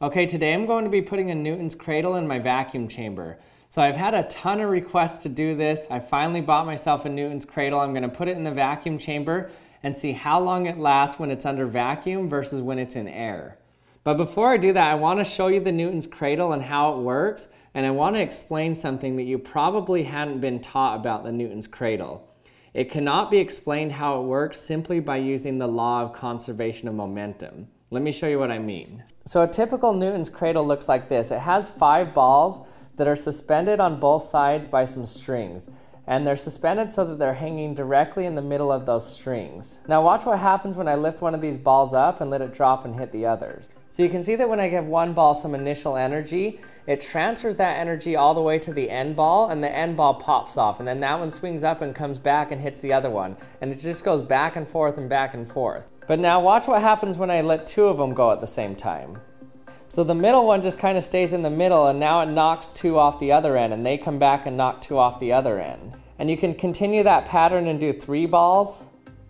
Okay, today I'm going to be putting a Newton's cradle in my vacuum chamber. So I've had a ton of requests to do this. I finally bought myself a Newton's cradle. I'm going to put it in the vacuum chamber and see how long it lasts when it's under vacuum versus when it's in air. But before I do that, I want to show you the Newton's cradle and how it works, and I want to explain something that you probably hadn't been taught about the Newton's cradle. It cannot be explained how it works simply by using the law of conservation of momentum. Let me show you what I mean. So a typical Newton's cradle looks like this. It has 5 balls that are suspended on both sides by some strings. And they're suspended so that they're hanging directly in the middle of those strings. Now watch what happens when I lift one of these balls up and let it drop and hit the others. So you can see that when I give one ball some initial energy, it transfers that energy all the way to the end ball, and the end ball pops off, and then that one swings up and comes back and hits the other one. And it just goes back and forth and back and forth. But now watch what happens when I let 2 of them go at the same time. So the middle one just kind of stays in the middle, and now it knocks 2 off the other end, and they come back and knock 2 off the other end. And you can continue that pattern and do 3 balls.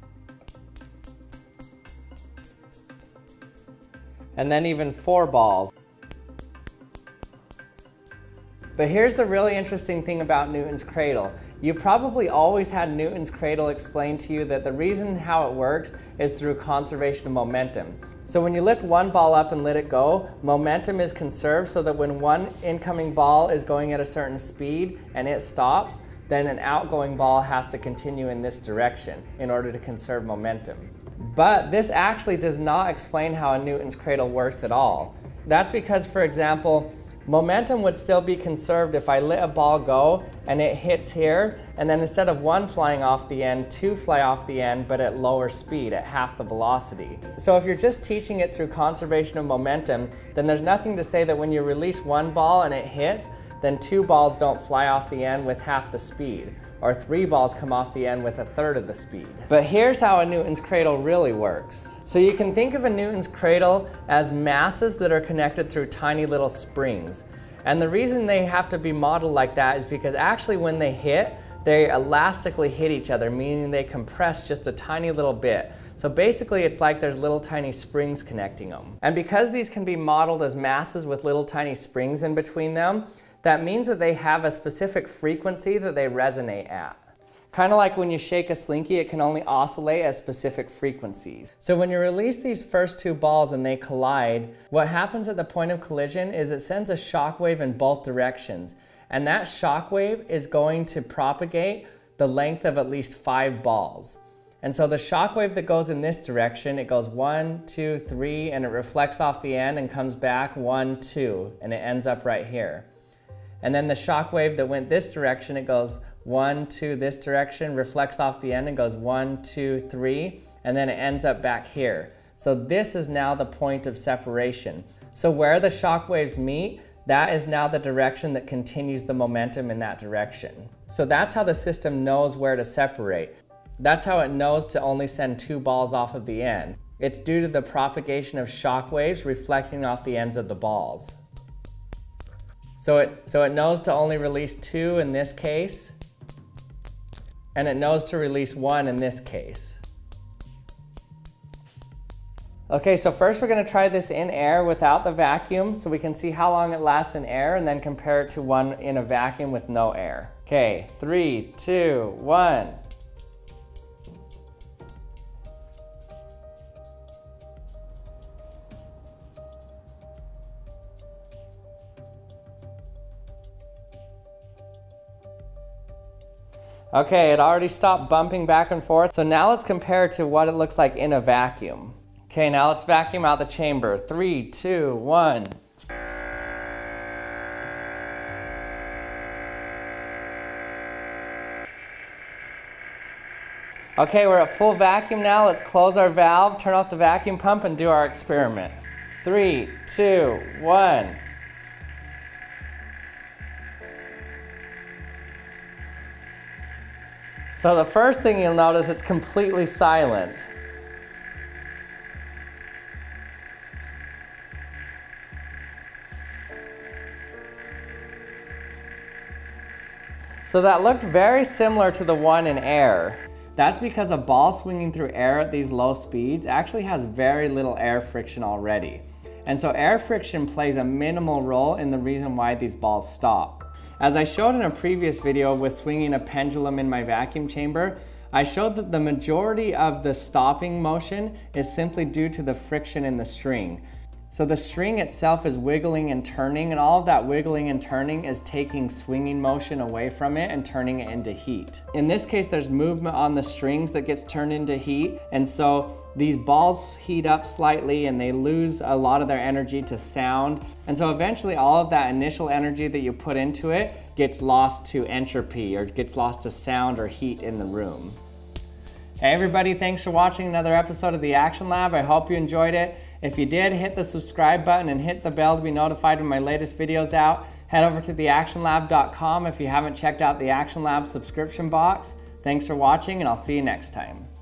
And then even 4 balls. But here's the really interesting thing about Newton's cradle. You probably always had Newton's cradle explained to you that the reason how it works is through conservation of momentum. So when you lift one ball up and let it go, momentum is conserved so that when one incoming ball is going at a certain speed and it stops, then an outgoing ball has to continue in this direction in order to conserve momentum. But this actually does not explain how a Newton's cradle works at all. That's because, for example, momentum would still be conserved if I let a ball go and it hits here, and then instead of 1 flying off the end, 2 fly off the end, but at lower speed, at half the velocity. So if you're just teaching it through conservation of momentum, then there's nothing to say that when you release 1 ball and it hits, then 2 balls don't fly off the end with half the speed, or 3 balls come off the end with 1/3 of the speed. But here's how a Newton's cradle really works. So you can think of a Newton's cradle as masses that are connected through tiny little springs. And the reason they have to be modeled like that is because actually when they hit, they elastically hit each other, meaning they compress just a tiny little bit. So basically it's like there's little tiny springs connecting them. And because these can be modeled as masses with little tiny springs in between them, that means that they have a specific frequency that they resonate at. Kind of like when you shake a slinky, it can only oscillate at specific frequencies. So when you release these first 2 balls and they collide, what happens at the point of collision is it sends a shock wave in both directions. And that shock wave is going to propagate the length of at least 5 balls. And so the shock wave that goes in this direction, it goes 1, 2, 3, and it reflects off the end and comes back 1, 2, and it ends up right here. And then the shock wave that went this direction, it goes 1, 2 this direction, reflects off the end and goes 1, 2, 3, and then it ends up back here. So this is now the point of separation. So where the shock waves meet, that is now the direction that continues the momentum in that direction. So that's how the system knows where to separate. That's how it knows to only send 2 balls off of the end. It's due to the propagation of shock waves reflecting off the ends of the balls. So it knows to only release 2 in this case, and it knows to release 1 in this case. Okay, so first we're going to try this in air without the vacuum so we can see how long it lasts in air and then compare it to one in a vacuum with no air. Okay, 3, 2, 1. Okay, it already stopped bumping back and forth. So now let's compare it to what it looks like in a vacuum. Okay, now let's vacuum out the chamber. 3, 2, 1. Okay, we're at full vacuum now. Let's close our valve, turn off the vacuum pump, and do our experiment. 3, 2, 1. So the first thing you'll notice, it's completely silent. So that looked very similar to the one in air. That's because a ball swinging through air at these low speeds actually has very little air friction already. And so air friction plays a minimal role in the reason why these balls stop. As I showed in a previous video with swinging a pendulum in my vacuum chamber, I showed that the majority of the stopping motion is simply due to the friction in the string. So the string itself is wiggling and turning, and all of that wiggling and turning is taking swinging motion away from it and turning it into heat. In this case, there's movement on the strings that gets turned into heat, and so these balls heat up slightly and they lose a lot of their energy to sound. And so eventually all of that initial energy that you put into it gets lost to entropy, or gets lost to sound or heat in the room. Hey everybody, thanks for watching another episode of the Action Lab. I hope you enjoyed it. If you did, hit the subscribe button and hit the bell to be notified when my latest video's out. Head over to theactionlab.com if you haven't checked out the Action Lab subscription box. Thanks for watching, and I'll see you next time.